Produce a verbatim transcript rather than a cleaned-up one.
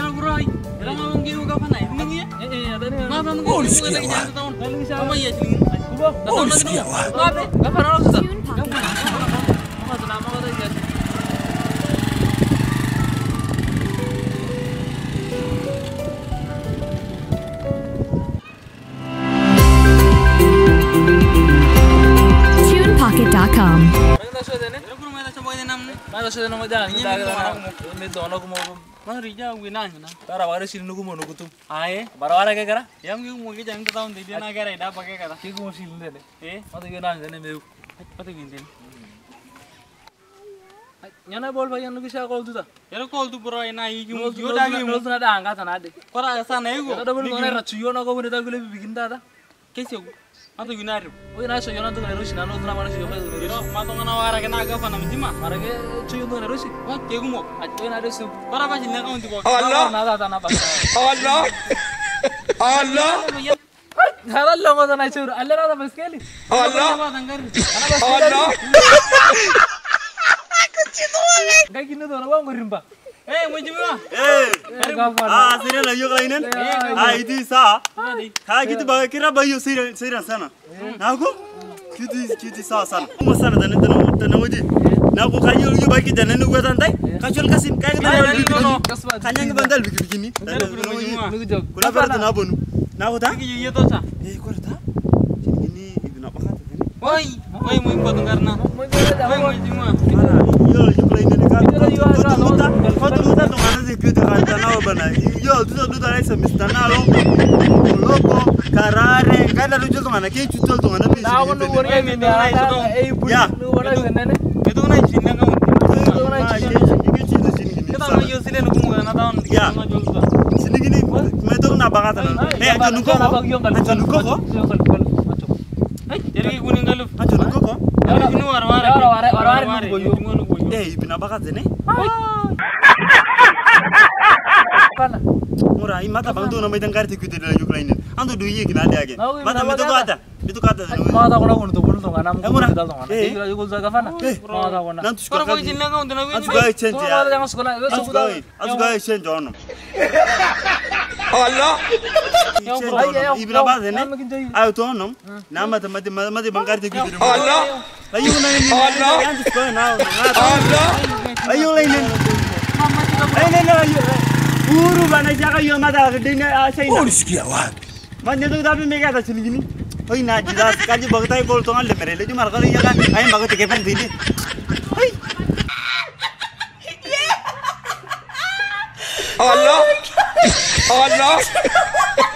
Jangan burai. Jangan ngomong gitu kapan naik ini ya? Eh eh ada nih. Ngapa ngomong Oh, gitu sekian, lagi Wak. jangan tahun. Apa ya celingin? Oh, sekian, Wak. Ngapa? Ngapa orang susah? Ngapa? Ngapa senama kata dia. tune pocket dot com. Mana sudah nama jalan ini dah kita ini dono kumo mana rija wina aja na Tara wale sini nugu mau nugu tuh. aye Barawara kayak kara? yang gue mau kita jangan tahu dia nak kira ida pakai kata Kayak mau sini deh. eh Mata gue nanya nih meu. pati gintin Nyana bol bayan nugu siapa kalau tuh dah? ya lo call tu bro ina ini Mau gue dah gue mau tuh ada angkat sana deh. kora sana ego Kita double kau nera cuyo nak kau boleh tahu gue bikin dah. kesi gue atau gue naru Oh ini nasi Yonan tuh nera rusi, nano tuh nama nasi Yonan tuh nera Pero rusi. matong na wara kena aga pa na mtima Mara ke cuyo tuh nera rusi. wah ke gue mo Aja nera rusi. kora pa sinna ka unti ko Allah. Nada tanah pas. Allah Allah Nada lo mau tanah cuyo. Allah nada pas kali. Allah tanggar Allah Kayak gini tuh orang gue rimba. eh mo jima Eh, Kapan? ah, sira la yo kainen. Ah, itu sa. tadi Ha gitu ba kira ba yo sira sira sana. Na ko? Kiti kiti sa sana. Mo sana dan dan dan wadi. Na ko kayo yo ba ki dan nu gwa tan tai. Kacul kasin kay Ay, ay, no, no. Kanya ngi bandal bi bikini. Nugu jog. Kula bar na bonu. Na ko ta? ki yo to sa Eh, ko ta? Ini itu na pakat ini. woi woi mo impo tanggar na Mau jadi woi mo apa? jima Mara, yo yo kainen ka. Foto muta, foto muta to ngana de piu de kan na bana. Yo tu tu ta esa mistana lo. Loco, carare, kada lu to ngana ke chutul to ngana bi. Tahu nu Eh, warga minta ini naik ada dong. eh ibu Ya. nu warga ini. itu na sinna ka unti kita Kita mo yo sile no kumo na taon Ya. ma jol sa sini gini, meto na bagata na. Eh, anjo nuko ko? Anjo nuko ko? eh jadi kuning galuf Anjo nuko ko? Ari ini war-war. Ya, war-war, war-war nu boyo. Eh, ibina bagata ne? Kana. Mura, imata bang tu na may dangkar ti kude la yuk lain. Ando du yi gina de age. Naku, Mata ibina meto ko bagata. ada. Itu kata. Mau tahu kalau untuk bunuh tuh nggak namu Eh, murah. dal tuh nggak. Eh. Tinggal juga jaga fana. Eh. Mau tahu nggak. Nanti Kora suka pag sinna ka unti na Azu wini ga change Tuh ya. ada yang sekolah itu Azu sudah. ga azu ga change ono. Allah Change Ay, ay, ono. Ibina bagata Nama ne? kita. Ayo to ono. Na mata mata mata bangkar ti kude. Allah Ayo na ni. Allah. Anjo ko na. Allah Ayo lain. Ayo na ayo. Uru bana jaga yo mata dine asai na. Oh sekian wah. Manja tu tapi mega tak sini gini. Oh ina jelas kaji bagtai kol tu ngal mere le cuma kali ya kan ayam bagat ke pen ini. Hai. Allah Allah